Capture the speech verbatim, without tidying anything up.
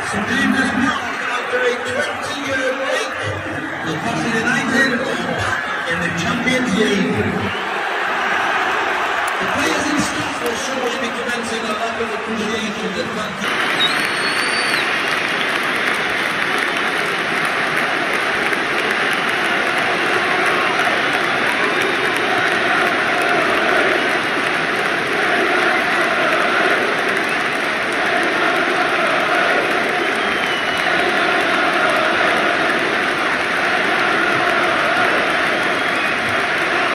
Fingers crossed after a twenty-year break. Newcastle United are back in the Champions League. The players and staff will shortly be commencing a lap of appreciation that